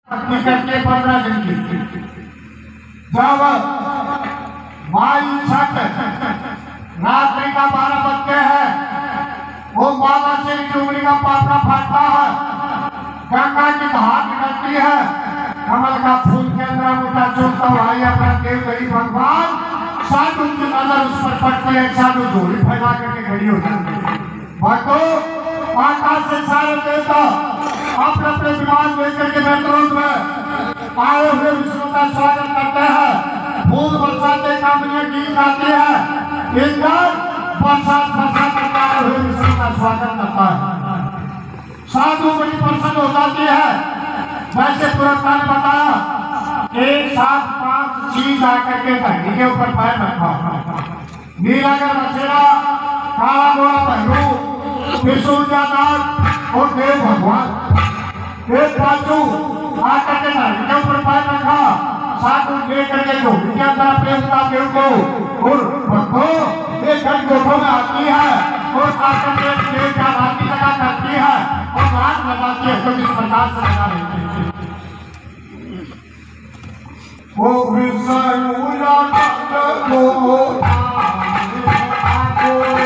करके 15 दिन की जब माई छठ रात्रि का 12 बजते हैं, वो माला से डूंगरी का पापड़ा फाटता है, गंगा की धार निकलती है, कमल का फूल के अंदर मुद्दा चुनता भाई अपना देव गरीब भगवान साधु की नजर उस पर पड़ती है, साधु झोली फैला करके खड़ी हो जाती है। भक्तों आकाश से सारे देवता अपने अपने विमान लेकर के बैतरौंद में आए हुए विष्णु का स्वागत करते हैं, फूल बरसाते कामनियां गीत गाती है, इंद्र बरसात बरसा करके आए हुए विष्णु का स्वागत करता है। साधु बड़ी प्रसन्न हो जाती है। वैसे पुरस्कार ने बताया एक साथ 5 चीज आकर के धरती के ऊपर पैर रखा, नीलागर बसेरा, काला गोरा पहरू, विष्णुजानाथ और देव भगवान। एक बाजू आकर के धरती के ऊपर पैर रखा, साधु लेकर के झोली के अंदर अपने देव को और भक्तों एक घड़ी गोठों में आती है और आकर के देव का आरती लगा करती है और रात लगाती है, तो इस प्रकार से लगा रही है। ओ विष्णु